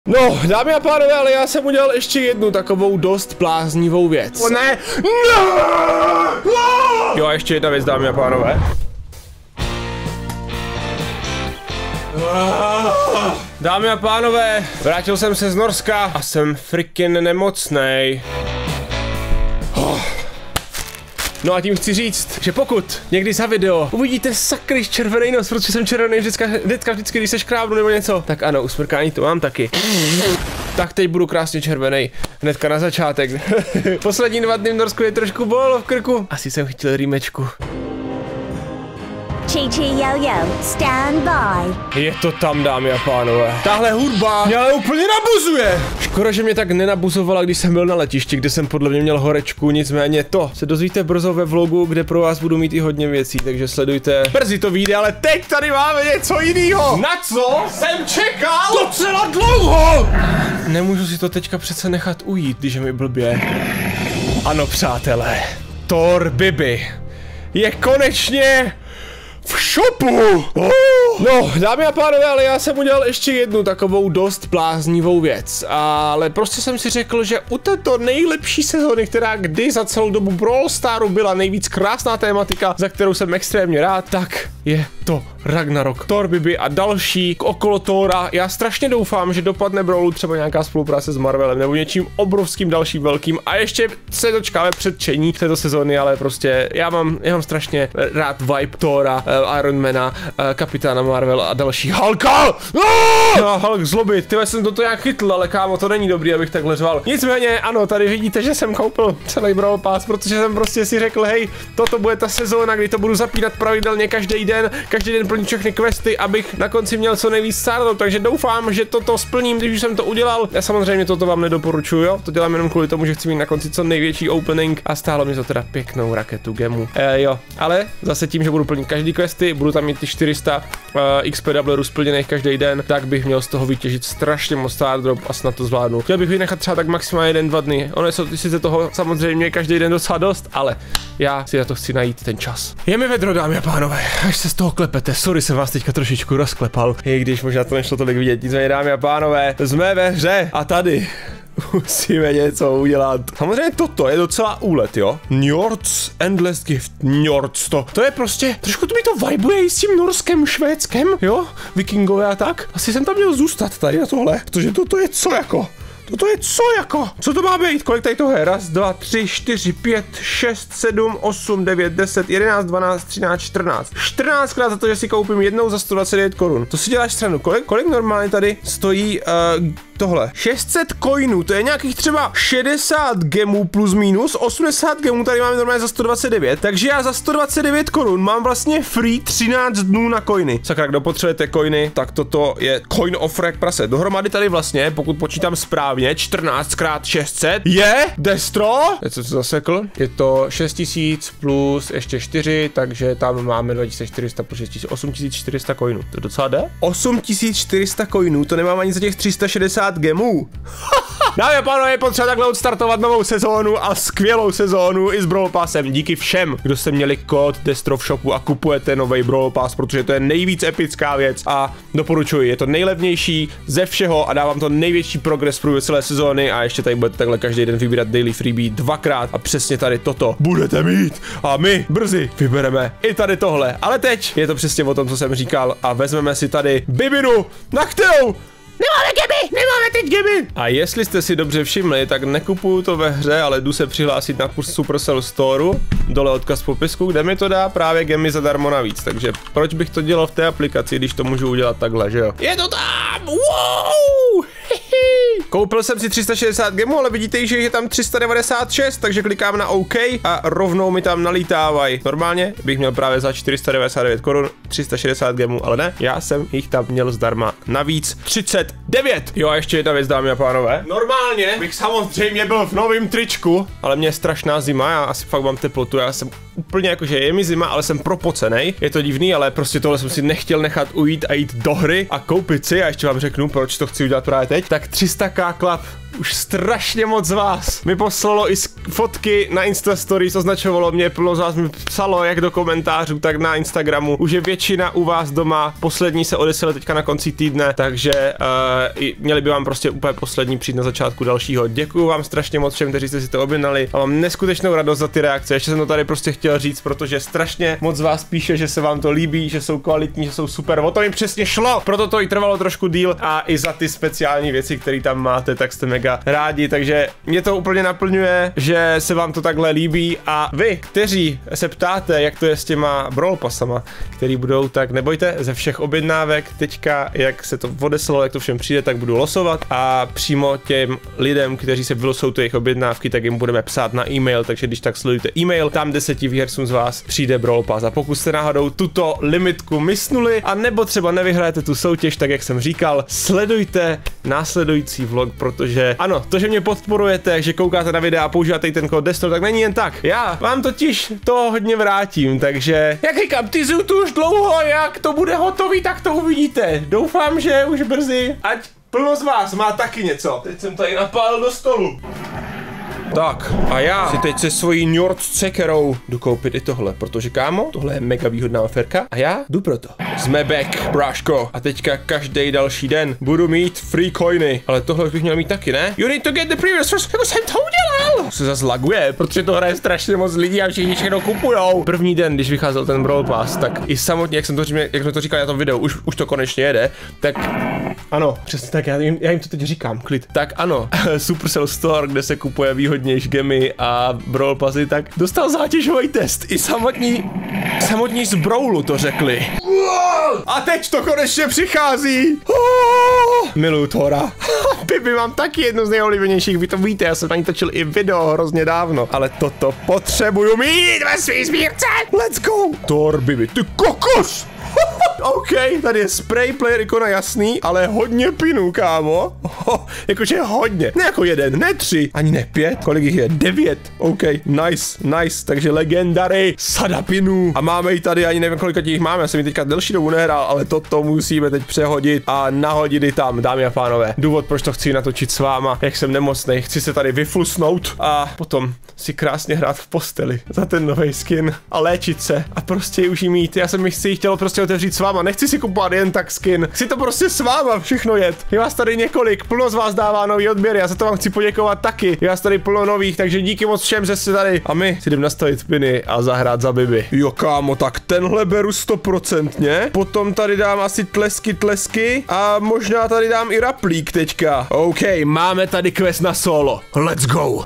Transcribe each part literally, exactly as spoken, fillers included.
No, dámy a pánové, ale já jsem udělal ještě jednu takovou dost bláznivou věc. O ne! No! Jo, a ještě jedna věc, dámy a pánové. Dámy a pánové, vrátil jsem se z Norska a jsem freaking nemocnej. No a tím chci říct, že pokud někdy za video uvidíte sakryš červený nos, protože jsem červený vždycky, vždycky, vždycky když se škrábnu nebo něco, tak ano, usmrkání to mám taky. Tak teď budu krásně červený, hnedka na začátek. Poslední dva dny v Norsku je trošku bolelo v krku. Asi jsem chytil rýmečku. Chi-chi yo-yo, stand by. Je to tam, dámy a pánové. Tahle hudba mě ale úplně nabuzuje. Škoda, že mě tak nenabuzovala, když jsem byl na letišti, kde jsem podle mě měl horečku, nicméně to se dozvíte brzo ve vlogu, kde pro vás budu mít i hodně věcí, takže sledujte. Brzy to vyjde, ale teď tady máme něco jiného. Na co jsem čekal docela dlouho. Nemůžu si to teďka přece nechat ujít, když je mi blbě. Ano, přátelé, Thor Bibi je konečně v shopu! Oh. No, dámy a pánové, ale já jsem udělal ještě jednu takovou dost bláznivou věc, ale prostě jsem si řekl, že u této nejlepší sezóny, která kdy za celou dobu Brawl Staru byla nejvíc krásná tématika, za kterou jsem extrémně rád, tak je to Ragnarok, Thor Bibi a další okolo Thora. Já strašně doufám, že dopadne Brawlu třeba nějaká spolupráce s Marvelem nebo něčím obrovským dalším velkým a ještě se dočkáme předčení této sezóny, ale prostě já mám, já mám strašně rád vibe Thora, Ironmana, Kapitána Marvel a další Hulka! No, Hulk zlobit, tyhle jsem toto nějak chytl, ale kámo, to není dobrý, abych takhle řval. Nicméně, ano, tady vidíte, že jsem koupil celý Brawl Pass, protože jsem prostě si řekl, hej, toto bude ta sezóna, kdy to budu zapínat pravidelně každý den, každý den plnit všechny questy, abych na konci měl co nejvíc startů, takže doufám, že toto splním, když už jsem to udělal. Já samozřejmě toto vám nedoporučuju, jo, to dělám jenom kvůli tomu, že chci mít na konci co největší opening a stálo mi to teda pěknou raketu gemu. E, jo, ale zase tím, že budu plnit každý questy, budu tam mít ty čtyři sta uh, X P doublerů splněných každý den, tak bych měl z toho vytěžit strašně moc star drop a snad to zvládnu. Chtěl bych vynechat třeba tak maximálně jeden, dva dny. Ono je sice toho samozřejmě každý den docela dost, ale já si na to chci najít ten čas. Je mi vedro, dámy a pánové, až se z toho klepete. Sorry, jsem vás teďka trošičku rozklepal, i když možná to nešlo tolik vidět. Nicméně, dámy a pánové, jsme ve hře a tady musíme něco udělat. Samozřejmě toto je docela úlet, jo? Njord's Endless Gift, Njord's to. To je prostě, trošku to mi to vibuje s tím Norskem, Švédskem, jo? Vikingové a tak. Asi jsem tam měl zůstat tady na tohle, protože toto je co jako? Toto je co jako? Co to má být? Kolik tady toho je? Raz, dva, tři, čtyři, pět, šest, sedm, osm, devět, deset, jedenáct, dvanáct, třináct, čtrnáct. čtrnáctkrát za to, že si koupím jednou za sto dvacet devět korun. To si děláš stranu. Kolik, kolik normálně tady stojí uh, tohle? šest set coinů, to je nějakých třeba šedesát gemů plus minus, osmdesát gemů tady máme normálně za sto dvacet devět, takže já za sto dvacet devět korun mám vlastně free třináct dnů na coiny. Sakra, kdo potřebujete coiny, tak toto je coin offer jak prase. Dohromady tady vlastně, pokud počítám správně, čtrnáct krát šest set je Destro. Teď jsem se zasekl. Je to šest tisíc plus ještě čtyři, takže tam máme dva tisíce čtyři sta plus šest tisíc, osm tisíc čtyři sta coinů. To docela jde? osm tisíc čtyři sta coinů, to nemám ani za těch tři sta šedesát gemů. Dámy a pánové, je potřeba takhle odstartovat novou sezónu a skvělou sezónu i s Brawl Passem. Díky všem, kdo jste měli kód Destro v shopu a kupujete nový Brawl Pass, protože to je nejvíc epická věc a doporučuji, je to nejlevnější ze všeho a dávám to největší progres v průběhu celé sezóny a ještě tady budete takhle každý den vybírat daily freebie dvakrát a přesně tady toto budete mít a my brzy vybereme i tady tohle. Ale teď je to přesně o tom, co jsem říkal a vezmeme si tady Bibinu, na kterou nemáme gemy, nemáme teď gemy. A jestli jste si dobře všimli, tak nekupuju to ve hře, ale jdu se přihlásit na kurz Supercell Storeu, dole odkaz v popisku, kde mi to dá právě gemy zadarmo navíc, takže proč bych to dělal v té aplikaci, když to můžu udělat takhle, že jo? Je to tam, wow! Koupil jsem si tři sta šedesát gemů, ale vidíte, že je tam tři sta devadesát šest, takže klikám na OK a rovnou mi tam nalítávají. Normálně bych měl právě za čtyři sta devadesát devět korun tři sta šedesát gemů, ale ne, já jsem jich tam měl zdarma navíc třicet devět. Jo, a ještě jedna věc, dámy a pánové. Normálně bych samozřejmě byl v novém tričku, ale mě je strašná zima, já asi fakt mám teplotu, já jsem úplně jakože je mi zima, ale jsem propocenej. Je to divný, ale prostě tohle jsem si nechtěl nechat ujít a jít do hry a koupit si, a ještě vám řeknu, proč to chci udělat právě teď. Tak tři sta k klap už strašně moc z vás mi poslalo i fotky na Insta Stories, označovalo mě, plno z vás mi psalo jak do komentářů, tak na Instagramu. Už je většina u vás doma, poslední se odesílali teďka na konci týdne, takže uh, měli by vám prostě úplně poslední přijít na začátku dalšího. Děkuju vám strašně moc všem, kteří jste si to objednali a mám neskutečnou radost za ty reakce. Ještě jsem to tady prostě chtěl říct, protože strašně moc z vás píše, že se vám to líbí, že jsou kvalitní, že jsou super. O to mi přesně šlo, proto to i trvalo trošku díl a i za ty speciální věci, které tam máte, tak jste mega rádi, takže mě to úplně naplňuje, že se vám to takhle líbí a vy, kteří se ptáte, jak to je s těma Brawl Passama, který budou, tak nebojte, ze všech objednávek teďka, jak se to odeslalo, jak to všem přijde, tak budu losovat a přímo těm lidem, kteří se vylosou ty jejich objednávky, tak jim budeme psát na e-mail, takže když tak sledujte e-mail, tam deseti výhercům z vás přijde Brawl Pass a pokud jste náhodou tuto limitku misnuli a nebo třeba nevyhrajete tu soutěž, tak jak jsem říkal, sledujte následující vlog, protože ano, to, že mě podporujete, že koukáte na videa a používáte i ten kód Destro, tak není jen tak. Já vám totiž to hodně vrátím, takže jak říkám, tyzuju tu už dlouho, jak to bude hotový, tak to uvidíte. Doufám, že už brzy, ať plno z vás má taky něco. Teď jsem tady napálil do stolu. Tak, a já si teď se svojí Njord cekerou jdu koupit i tohle, protože kámo, tohle je mega výhodná oferka a já jdu proto. Jsme back, bráško. A teďka každý další den budu mít free coiny, ale tohle už bych měl mít taky, ne? You need to get the previous first, jako jsem to udělal. Se zase laguje, protože to hraje strašně moc lidí a všichni všechno kupujou. První den, když vycházel ten Brawl Pass, tak i samotně, jak jsem to, jak jsme to říkali na tom videu, už, už to konečně jede, tak ano, přesně tak, já jim, já jim to teď říkám, klid. Tak ano, Supercell Store, kde se kupuje výhodně gemy a Brawl Passy, tak dostal zátěžový test. I samotní, samotní z Brawlu to řekli. A teď to konečně přichází. Miluju Thora. Bibi mám taky jednu z nejoblíbenějších, vy to víte, já jsem na ní točil i video hrozně dávno, ale toto potřebuju mít ve svý sbírce. Let's go. Thor, Bibi, ty kokos. OK, tady je spray player ikona jasný, ale hodně pinů, kámo. Oh, jakože hodně. Ne jako jeden, ne tři, ani ne pět. Kolik jich je? Devět. OK, nice, nice. Takže legendary, sada pinů. A máme ji tady, ani nevím, kolika těch máme. Já jsem ji teďka delší dobu nehrál, ale toto musíme teď přehodit a nahodit ji tam, dámy a pánové. Důvod, proč to chci natočit s váma, jak jsem nemocnej. Chci se tady vyflusnout a potom si krásně hrát v posteli za ten nový skin a léčit se a prostě už jí mít. Já jsem mi chci chtěl prostě otevřít s váma, nechci si kupovat jen tak skin, chci to prostě s váma všechno jet. Je vás tady několik, plno z vás dává nový odběr, já za to vám chci poděkovat taky. Je vás tady plno nových, takže díky moc všem, že jste tady. A my si jdeme nastavit piny a zahrát za Bibi. Jo kámo, tak tenhle beru stoprocentně. Potom tady dám asi tlesky, tlesky a možná tady dám i raplík teďka. OK, máme tady quest na solo. Let's go.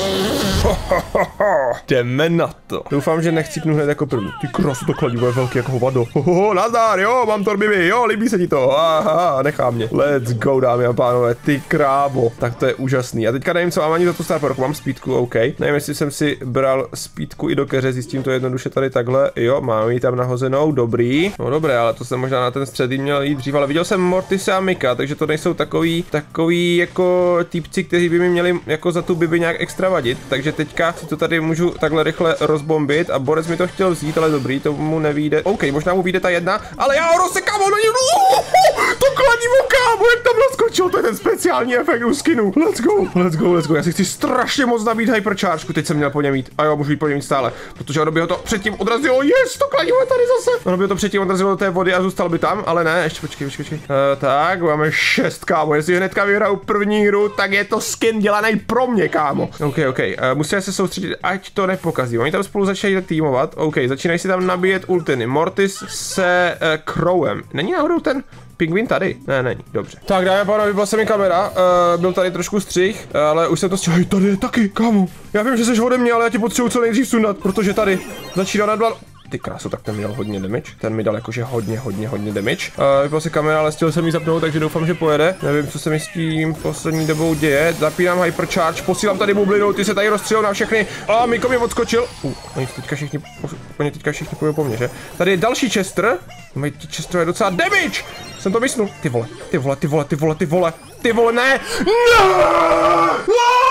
Jdeme na to. Doufám, že nechcípnu hned jako první. Ty krasu, to kladivo je velký jako hovado. Hoho, nazdar, jo, mám Thor Bibi, jo, líbí se ti to. Aha, nechá mě. Let's go, dámy a pánové, ty krávo. Tak to je úžasný. A teďka nevím, co mám ani za tu star powerku. Mám speedku, OK. Nevím, jestli jsem si bral speedku i do keře, zjistím to jednoduše tady takhle. Jo, mám ji tam nahozenou, dobrý. No dobré, ale to jsem možná na ten střed měl jít dřív, ale viděl jsem Mortise a Mika, takže to nejsou takový, takový jako týpci, kteří by mi měli jako za tu Bibi nějak extra vadit. Takže teďka si to tady můžu takhle rychle rozbombit a Borec mi to chtěl vzít, ale dobrý, to mu nevíde. OK, možná mu vyjde ta jedna, ale já ho rozsekám, ono je... To kladivo, kámo, jak tam naskočil, to je ten speciální efekt u skinu. Let's go, let's go, let's go. Já si chci strašně moc nabít hypercharge, teď jsem měl po něm mít. A jo, můžu jít po něm mít stále, protože ono by ho to předtím odrazilo. Yes, to kladivo je tady zase. Ono by ho to předtím odrazilo do té vody a zůstal by tam, ale ne, ještě počkej, počkej, počkej. Uh, tak, máme šest, kámo. Jestli hnedka vyhraju první hru, tak je to skin dělaný pro mě, kámo. OK, OK, uh, musíme se soustředit, ať to nepokazí. Oni tam spolu začínají týmovat. OK, začínají si tam nabíjet ultiny. Mortis se uh, Crowem. Není náhodou ten pingvin tady? Ne, není, dobře. Tak dáme pánové, vypla se mi kamera, uh, byl tady trošku střih, uh, ale už jsem to stihl. Hej, tady je taky, kámo. Já vím, že jsi ode mě, ale já ti potřebuji co nejdřív sundat, protože tady začíná nadblan. Ty krásu, tak ten mi dal hodně damage. Ten mi dal jakože hodně, hodně, hodně damage. Uh, vypla se kamera, ale stihl jsem ji zapnout, takže doufám, že pojede. Nevím, co se mi s tím poslední dobou děje. Zapínám hypercharge, posílám tady bublinu, ty se tady rozstřelou na všechny. A uh, Miko mi odskočil. Uh, oni teďka všichni, oni teďka všichni půjdou po mně, že? Tady je další Chester. Mají ti Chester je docela damage. Jsem to mysnul. Ty vole, ty vole, ty vole, ty vole, ty vole. Ty vole, ne! No!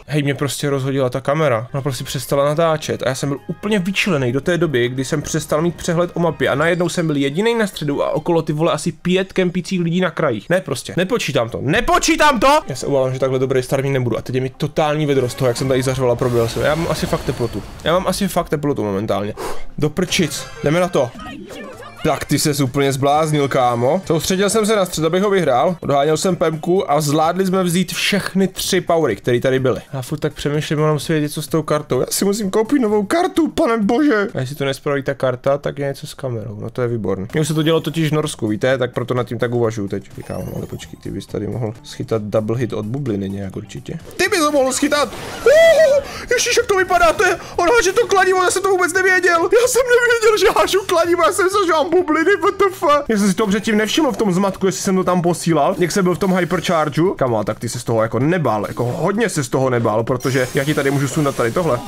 hej, mě prostě rozhodila ta kamera. Ona prostě přestala natáčet a já jsem byl úplně vyčilený do té doby, kdy jsem přestal mít přehled o mapě a najednou jsem byl jediný na středu a okolo ty vole asi pět kempících lidí na krajích. Ne prostě, nepočítám to, nepočítám to! Já se obávám, že takhle dobrý start mít nebudu a teď je mi totální vedro z toho, jak jsem tady zařval a proběhl se. Já mám asi fakt teplotu. Já mám asi fakt teplotu momentálně. Do prčic, jdeme na to. Tak ty ses úplně zbláznil, kámo. Soustředil jsem se na střed, abych ho vyhrál. Odháněl jsem Pemku a zvládli jsme vzít všechny tři powery, které tady byly. Já furt tak přemýšlím, mám si vědět, co s tou kartou. Já si musím koupit novou kartu, pane bože. A jestli to nespraví ta karta, tak je něco s kamerou. No to je výborné. Mně už se to dělo totiž v Norsku, víte, tak proto nad tím tak uvažuju teď. Kámo, ale počkej, ty bys tady mohl schytat double hit od bubliny nějak určitě. Ty bys to mohl schytat. Uh, Ježíš, jak to vypadá, to je, on háže to kladivo, já jsem to vůbec nevěděl. Já jsem nevěděl, že hážu kladivo, já jsem se, že mám bubliny, what the fuck. Já jsem si to předtím nevšiml v tom zmatku, jestli jsem to tam posílal, jak jsem byl v tom hyperchargeu. Kamo, tak ty se z toho jako nebál, jako hodně se z toho nebál, protože já ti tady můžu sundat tady tohle.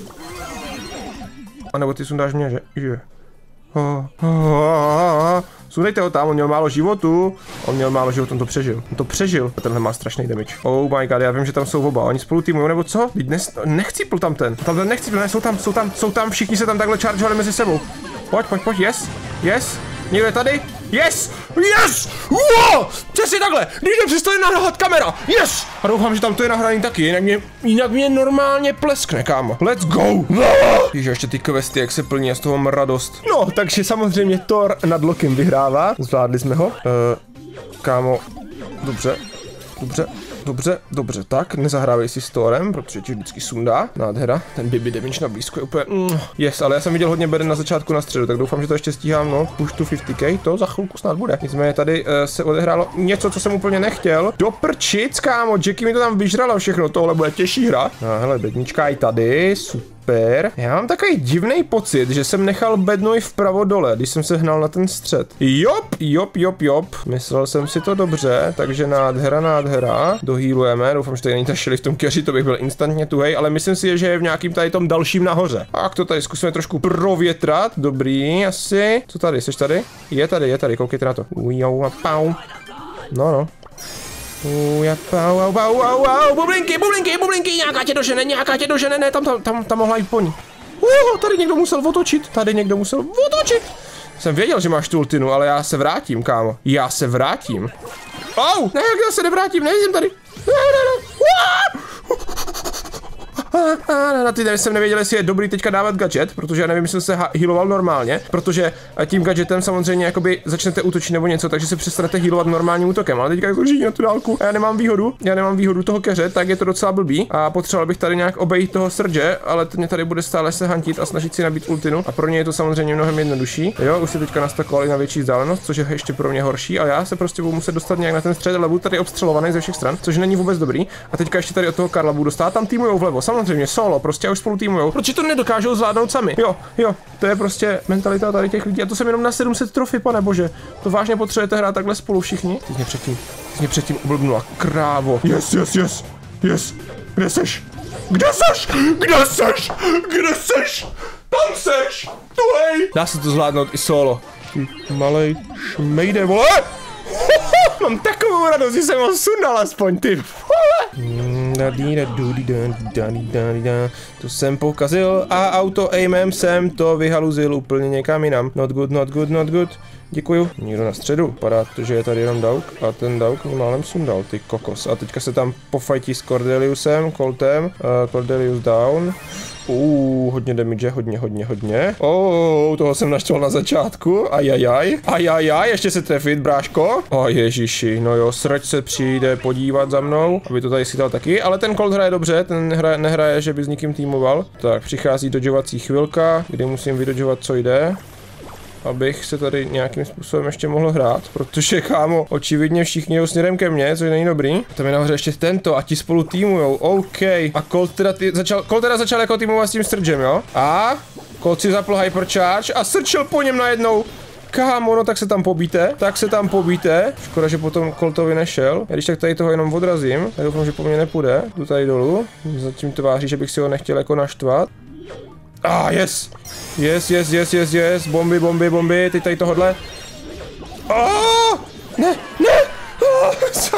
A nebo ty sundáš mě, že? že? Oh, oh, oh, oh. Sundejte ho tam, on měl málo životu. On měl málo životu, on to přežil. On to přežil. A tenhle má strašný damage. Oh my god, já vím, že tam jsou oba. Oni spolu týmují, nebo co? Dnes, nechcípl tam ten. Tam ten nechcípl, ne, jsou tam, jsou tam, jsou tam, všichni se tam takhle chargeovali mezi sebou. Pojď, pojď, pojď, yes, yes. Někdo je tady? Yes! Yes! Wow! Přesně takhle! Když mě přestane nahrávat kamera! Yes! A doufám, že tam to je nahraný taky, jinak mě, jinak mě normálně pleskne, kámo. Let's go! Víš, ještě ty questy, jak se plní, a z toho mám radost. No, takže samozřejmě Thor nad Lokim vyhrává. Zvládli jsme ho. Uh, kámo, dobře, dobře. Dobře, dobře, tak, nezahrávej si s Thorem, protože ti vždycky sundá. Nádhera, ten baby damage na blízko je úplně, mm, yes, ale já jsem viděl hodně beden na začátku na středu, tak doufám, že to ještě stíhám, no, push to padesát k, to za chvilku snad bude. Nicméně tady uh, se odehrálo něco, co jsem úplně nechtěl. Do prčic, kámo, Jackie mi to tam vyžralo všechno, tohle bude těžší hra. No, hele, bednička i tady, super. Super. Já mám takový divný pocit, že jsem nechal bednu i vpravo dole, když jsem se hnal na ten střed. Jop, jop, jop, jop. Myslel jsem si to dobře, takže nádhera, nádhera. Dohýlujeme, doufám, že tady není ta šeli v tom keři, to bych byl instantně tuhej, ale myslím si, že je v nějakým tady tom dalším nahoře. Tak to tady zkusíme trošku provětrat, dobrý, asi. Co tady, jsi tady? Je tady, je tady, koukejte na to. Ujou a pau. No, no. Uja, pau, au, au, au, au, bublinky, bublinky, bublinky, nějaká tě dožene, nějaká tě dožene, ne, tam, tam, tam, tam mohla jít po ní. Uh, tady někdo musel otočit, tady někdo musel otočit. Jsem věděl, že máš tu ultinu, ale já se vrátím, kámo. Já se vrátím. Au, ne, já se nevrátím, nejsem tady. Ne, ne, ne. Na ty jsem nevěděl, jestli je dobrý teďka dávat gadget, protože já nevím, jestli se healoval normálně, protože tím gadgetem samozřejmě jakoby začnete útočit nebo něco, takže se přestanete healovat normálním útokem, ale teďka to žijí na tu dálku a já nemám výhodu, já nemám výhodu toho keře, tak je to docela blbý a potřeboval bych tady nějak obejít toho Surge, ale ten mě tady bude stále se hantit a snažit si nabít ultinu a pro ně je to samozřejmě mnohem jednodušší. Jo, už se teďka nastakovali na větší vzdálenost, což je ještě pro mě horší a já se prostě budu muset dostat nějak na ten střed, ale budu tady obstřelovaný ze všech stran, což není vůbec dobrý. A teďka ještě tady od toho Karla budu dostat, tam týmujou vlevo, samozřejmě solo, prostě už spolu týmujou. Proč to nedokážou zvládnout sami? Jo, jo, to je prostě mentalita tady těch lidí a to jsem jenom na sedm set trofy, pane bože. To vážně potřebujete hrát takhle spolu všichni? Ty mě předtím, ty mě předtím oblbnula, krávo. Yes, yes, yes, yes. Kde seš? Kde seš? Kde seš? Kde seš? Tam seš! Tu hej! Dá se to zvládnout i solo. Ty malej šmejde, vole! Mám takovou radost, že jsem ho sundal aspoň, ty vole! To jsem pokazil a auto aimem jsem to vyhaluzil úplně někam jinam. Not good, not good, not good. Děkuju. Někdo na středu. Padá to, že je tady jenom Dauk a ten Dauk mě málem sundal, ty kokos. A teďka se tam pofajtí s Cordeliusem, Coltem. Uh, Cordelius down. Uh, hodně damage, hodně, hodně, hodně. Oh, toho jsem naštval na začátku. Ajajaj. Ajajaj, ještě se trefit, bráško. O oh, ježiši, no jo, srač se přijde podívat za mnou, aby to tady schytal taky, ale ten Colt hraje dobře, ten nehraje, nehraje, že by s nikým týmoval. Tak, přichází dodžovací chvilka, kdy musím vydodžovat, co jde. Abych se tady nějakým způsobem ještě mohl hrát, protože kámo, očividně všichni jdou směrem ke mně, což není dobrý. Tam je nahoře ještě tento a ti spolu týmujou, OK. A Colt teda, ty, začal, Colt teda začal jako týmovat s tím Surgem, jo? A Colt si zapl hypercharge a Surge po něm najednou. Kámo, no tak se tam pobíte, tak se tam pobíte. Škoda, že potom Coltovi nešel. Já když tak tady toho jenom odrazím, já doufám, že po mně nepůjde. Jdu tady dolů, zatím tváří, že bych si ho nechtěl jako naštvat. Ah, yes! Yes, yes, yes, yes, yes, bomby, bomby, bomby, teď tady tohodle. Oh! Ne, ne! Oh, sakryš!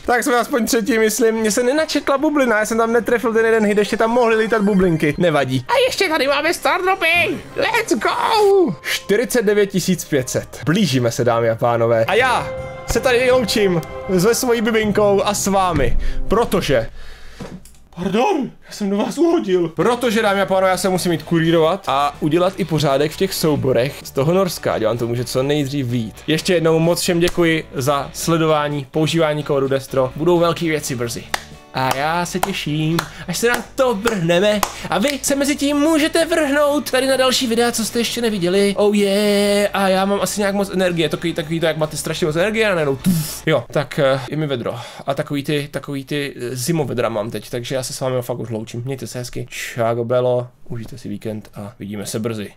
Tak jsme aspoň třetí, myslím. Mně se nenačetla bublina, já jsem tam netrefil ten jeden hit, ještě tam mohly lítat bublinky. Nevadí. A ještě tady máme stardropy. Let's go! čtyřicet devět tisíc pět set. Blížíme se, dámy a pánové. A já se tady loučím se svojí bibinkou a s vámi, protože... Pardon, já jsem do vás uhodil. Protože, dámy a pánové, já se musím jít kurírovat a udělat i pořádek v těch souborech z toho Norska, ať vám to může co nejdřív vyjít. Ještě jednou moc všem děkuji za sledování, používání kódu Destro. Budou velké věci brzy. A já se těším, až se na to vrhneme. A vy se mezi tím můžete vrhnout tady na další videa, co jste ještě neviděli. Oh yeah, a já mám asi nějak moc energie, takový, takový to, jak máte strašně moc energie a najednou tuf. Jo, tak uh, je mi vedro. A takový ty, takový ty zimovedra mám teď, takže já se s vámi fakt už loučím. Mějte se hezky. Čau, belo, užijte si víkend a vidíme se brzy.